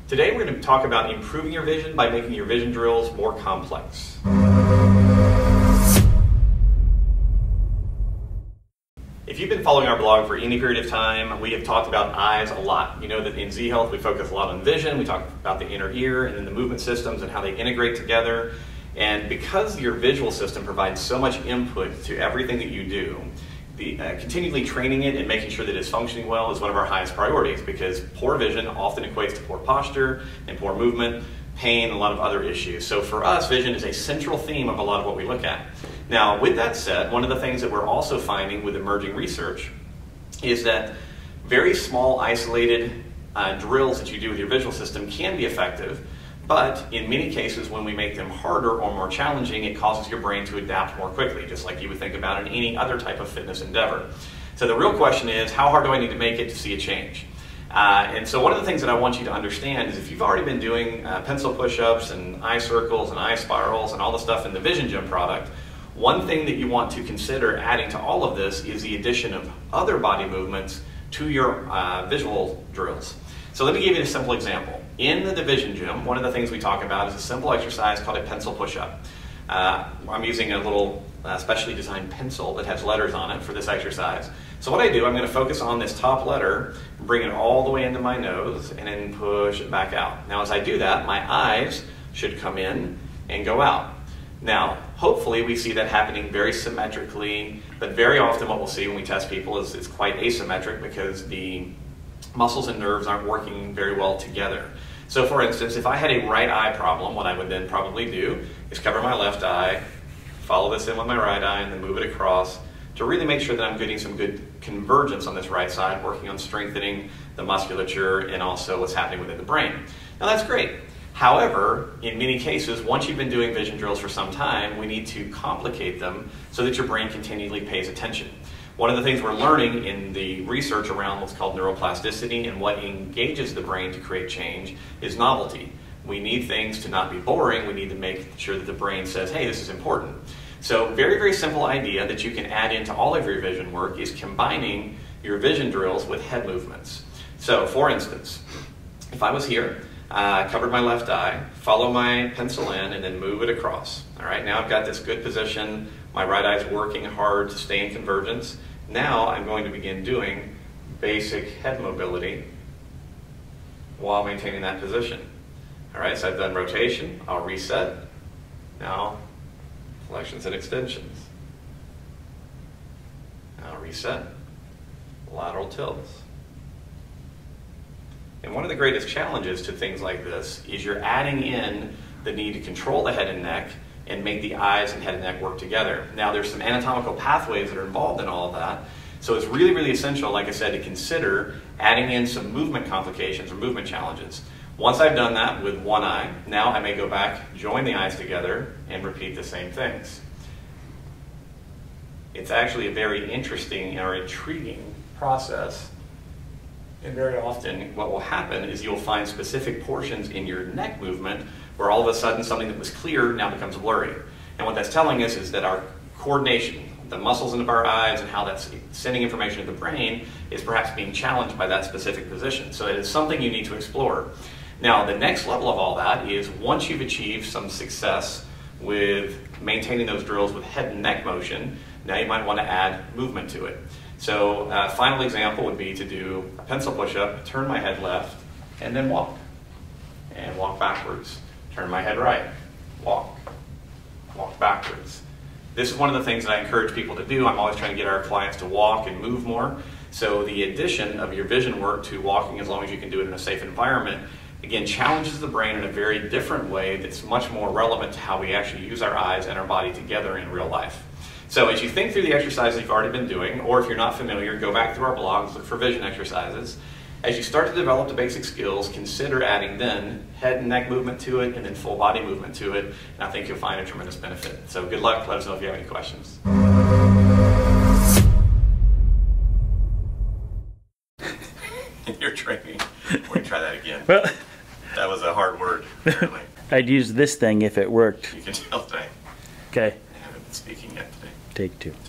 Today we're going to talk about improving your vision by making your vision drills more complex. If you've been following our blog for any period of time, we have talked about eyes a lot. You know that in Z Health we focus a lot on vision, we talk about the inner ear and then the movement systems and how they integrate together. And because your visual system provides so much input to everything that you do, continually training it and making sure that it's functioning well is one of our highest priorities, because poor vision often equates to poor posture and poor movement, pain, and a lot of other issues. So for us, vision is a central theme of a lot of what we look at. Now, with that said, one of the things that we're also finding with emerging research is that very small, isolated drills that you do with your visual system can be effective, but in many cases, when we make them harder or more challenging, it causes your brain to adapt more quickly, just like you would think about in any other type of fitness endeavor. So the real question is, how hard do I need to make it to see a change? And so one of the things that I want you to understand is if you've already been doing pencil push-ups and eye circles and eye spirals and all the stuff in the Vision Gym product, one thing that you want to consider adding to all of this is the addition of other body movements to your visual drills. So let me give you a simple example. In the Vision Gym, one of the things we talk about is a simple exercise called a pencil push-up. I'm using a little specially designed pencil that has letters on it for this exercise. So what I do, I'm going to focus on this top letter, bring it all the way into my nose, and then push it back out. Now as I do that, my eyes should come in and go out. Now, hopefully we see that happening very symmetrically, but very often what we'll see when we test people is it's quite asymmetric because the muscles and nerves aren't working very well together. So for instance, if I had a right eye problem, what I would then probably do is cover my left eye, follow this in with my right eye, and then move it across to really make sure that I'm getting some good convergence on this right side, working on strengthening the musculature and also what's happening within the brain. Now that's great. However, in many cases, once you've been doing vision drills for some time, we need to complicate them so that your brain continually pays attention. One of the things we're learning in the research around what's called neuroplasticity and what engages the brain to create change is novelty. We need things to not be boring. We need to make sure that the brain says, hey, this is important. So very, very simple idea that you can add into all of your vision work is combining your vision drills with head movements. So for instance, if I was here, covered my left eye, follow my pencil in, and then move it across. All right, now I've got this good position. My right eye is working hard to stay in convergence. Now I'm going to begin doing basic head mobility while maintaining that position. All right, so I've done rotation. I'll reset. Now, flexions and extensions. Now reset. Lateral tilts. And one of the greatest challenges to things like this is you're adding in the need to control the head and neck and make the eyes and head and neck work together. Now there's some anatomical pathways that are involved in all of that, so it's really, really essential, like I said, to consider adding in some movement complications or movement challenges. Once I've done that with one eye, now I may go back, join the eyes together, and repeat the same things. It's actually a very interesting or intriguing process. And very often what will happen is you'll find specific portions in your neck movement where all of a sudden something that was clear now becomes blurry. And what that's telling us is that our coordination, the muscles in our eyes and how that's sending information to the brain is perhaps being challenged by that specific position. So it is something you need to explore. Now the next level of all that is once you've achieved some success with maintaining those drills with head and neck motion, now you might want to add movement to it. So a final example would be to do a pencil push-up, turn my head left, and then walk. And walk backwards. Turn my head right, walk. Walk backwards. This is one of the things that I encourage people to do. I'm always trying to get our clients to walk and move more. So the addition of your vision work to walking, as long as you can do it in a safe environment, again, challenges the brain in a very different way that's much more relevant to how we actually use our eyes and our body together in real life. So as you think through the exercises you've already been doing, or if you're not familiar, go back through our blogs, look for vision exercises. As you start to develop the basic skills, consider adding then head and neck movement to it and then full body movement to it, and I think you'll find a tremendous benefit. So good luck. Let us know if you have any questions. In your training, we're going to try that again. Well, that was a hard word, apparently. I'd use this thing if it worked. You can tell today. Okay. I haven't been speaking yet today. Take two.